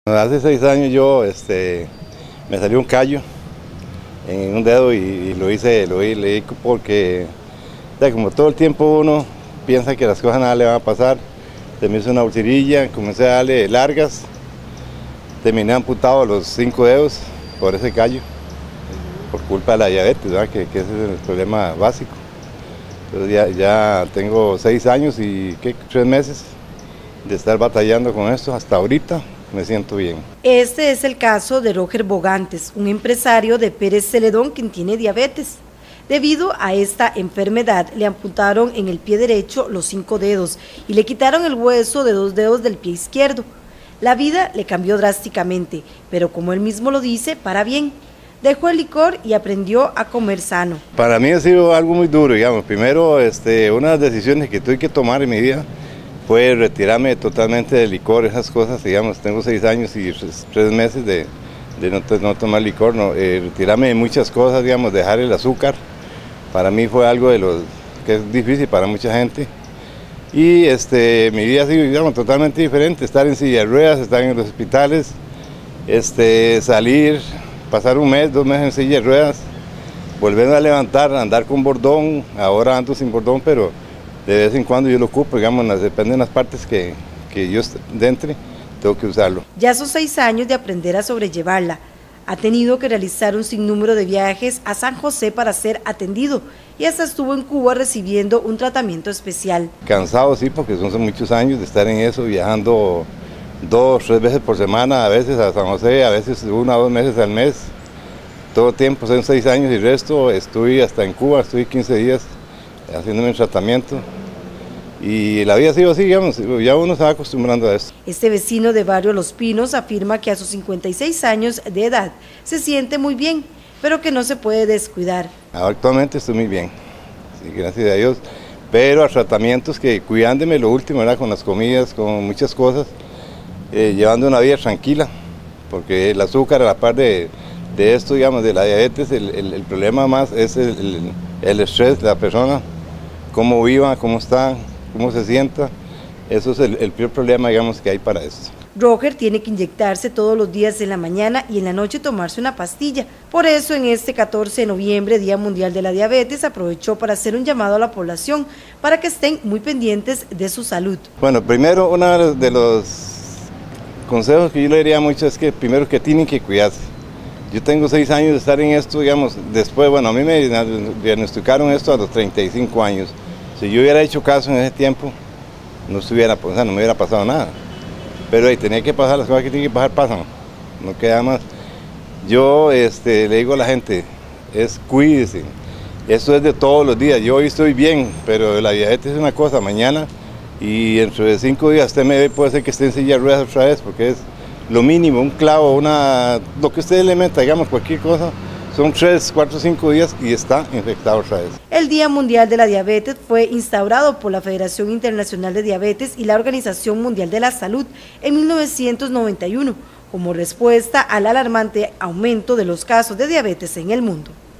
Hace 6 años yo me salió un callo en un dedo y lo leí porque como todo el tiempo uno piensa que las cosas nada le van a pasar. Se me hizo una ulcerilla, comencé a darle largas, terminé amputado los 5 dedos por ese callo, por culpa de la diabetes, ¿verdad? Que ese es el problema básico. Entonces ya tengo 6 años y 3 meses de estar batallando con esto hasta ahorita. Me siento bien. Este es el caso de Roger Bogantes, un empresario de Pérez Celedón quien tiene diabetes. Debido a esta enfermedad le amputaron en el pie derecho los 5 dedos y le quitaron el hueso de 2 dedos del pie izquierdo. La vida le cambió drásticamente, pero como él mismo lo dice, para bien. Dejó el licor y aprendió a comer sano. Para mí ha sido algo muy duro, digamos. Primero, una de las decisiones que tuve que tomar en mi vida fue retirarme totalmente del licor, esas cosas, digamos. Tengo 6 años y 3 meses de no tomar licor, retirarme de muchas cosas, digamos, dejar el azúcar. Para mí fue algo que es difícil para mucha gente. Y mi vida ha sido, digamos, totalmente diferente, estar en silla de ruedas, estar en los hospitales, salir, pasar 1 mes, 2 meses en silla de ruedas, volver a levantar, andar con bordón. Ahora ando sin bordón, pero de vez en cuando yo lo ocupo, digamos, depende de las partes que yo entre, tengo que usarlo. Ya son 6 años de aprender a sobrellevarla. Ha tenido que realizar un sinnúmero de viajes a San José para ser atendido y hasta estuvo en Cuba recibiendo un tratamiento especial. Cansado, sí, porque son muchos años de estar en eso, viajando 2 o 3 veces por semana, a veces a San José, a veces 1 o 2 meses al mes. Todo el tiempo, son 6 años y el resto estuve hasta en Cuba, estuve 15 días haciéndome el tratamiento. Y la vida ha sido así, digamos, ya uno se va acostumbrando a esto. Este vecino de barrio Los Pinos afirma que a sus 56 años de edad se siente muy bien, pero que no se puede descuidar. Actualmente estoy muy bien, sí, gracias a Dios, pero a tratamientos que cuidándome lo último, ¿verdad? Con las comidas, con muchas cosas, llevando una vida tranquila, porque el azúcar a la par de esto, digamos, de la diabetes, el problema más es el estrés de la persona, cómo viva, cómo está, cómo se sienta. Eso es el peor problema, digamos, que hay para esto. Roger tiene que inyectarse todos los días en la mañana y en la noche tomarse una pastilla. Por eso en este 14 de noviembre, Día Mundial de la Diabetes, aprovechó para hacer un llamado a la población para que estén muy pendientes de su salud. Bueno, primero uno de los consejos que yo le diría mucho es que primero que tienen que cuidarse. Yo tengo 6 años de estar en esto, digamos, después, bueno, a mí me diagnosticaron esto a los 35 años. Si yo hubiera hecho caso en ese tiempo, no me hubiera pasado nada. Pero ahí tenía que pasar, las cosas que tienen que pasar, pasan, no queda más. Yo le digo a la gente, cuídese, esto es de todos los días. Yo hoy estoy bien, pero la diabetes es una cosa, mañana y dentro de 5 días usted me ve, puede ser que esté en silla de ruedas otra vez, porque es lo mínimo, un clavo, lo que usted le meta, digamos, cualquier cosa, son 3, 4, 5 días y está infectado otra vez. El Día Mundial de la Diabetes fue instaurado por la Federación Internacional de Diabetes y la Organización Mundial de la Salud en 1991, como respuesta al alarmante aumento de los casos de diabetes en el mundo.